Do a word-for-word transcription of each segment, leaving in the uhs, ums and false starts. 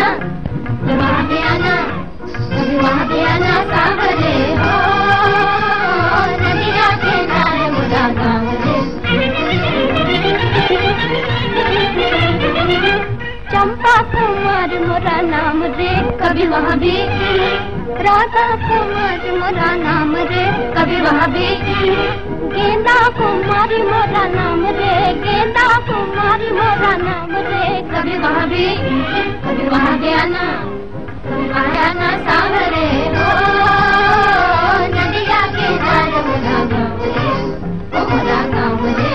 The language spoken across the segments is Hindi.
आना, कभी वहाँ भी आना, कभी वहाँ भी आना सावरे हो, नदिया किनारे मोरा गाँव रे। चंपा कुमार मोरा नाम रे, कभी वहाँ भी, राधा कुमार मोरा नाम रे, कभी वहाँ भी, गेंदा कुमारी मोरा नाम रे, गेंदा कुमारी मोरा नाम रे, कभी वहाँ भी, कभी वहाँ भी आना, कभी वहाँ आना सावरे हो, नदिया किनारे मोरा गाँव रे, ओ मोरा गाँव रे।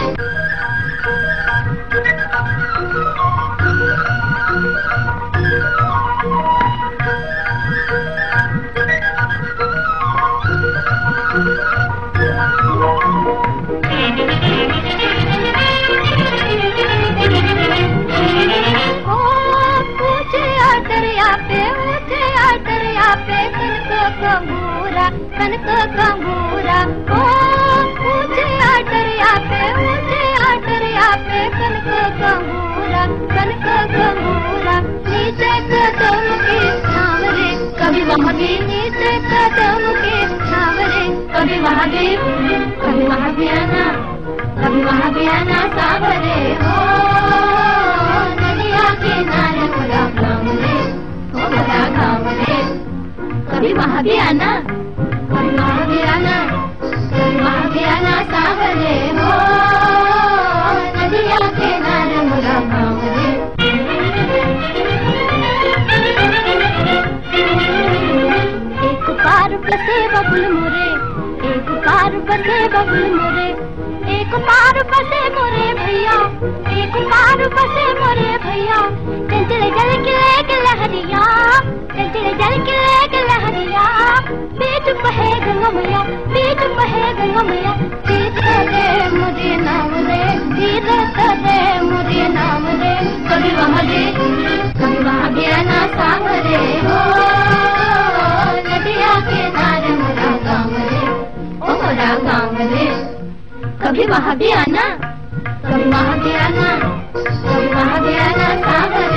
कंगूरा कनक कंगूरा ओ ऊंचे आटरिया पे ऊंचे आटरिया पे कनक कंगूरा कनक कंगूरा नीचे कदम के छाव रे, कभी वहाँ भी, नीचे कदम के छाव रे, कभी वहाँ भी, कभी वहाँ भी आना, कभी वहाँ भी आना सावरे हो, नदिया किनारे मोरा गाँव रे, ओ मोरा गाँव रे। कभी वहाँ भी आना, कभी वहाँ भी आना, कभी वहाँ भी आना सावरे हो, नदिया किनारे मोरा गाँव रे। एक पार बसे बबुल मोरे, एक पार बसे बबुल मोरे, एक पार बसे मोरे भैया, एक पार बसे मोरे भैया, चंचल जल के एक लहरिया, चंचल जल के एक लहरिया, बीच बहे गंगा मैया, बीच बहे गंगा मैया, तीरथ दे मुझे नाम रे, तीरथ दे मुझे नाम रे, कभी वहाँ भी, कभी वहाँ भी आना सावरे हो, नदिया किनारे मोरा गाँव रे, ओ मोरा गाँव रे। कभी वहाँ भी आना, कभी वहाँ भी आना, कभी वहाँ भी आना सावरे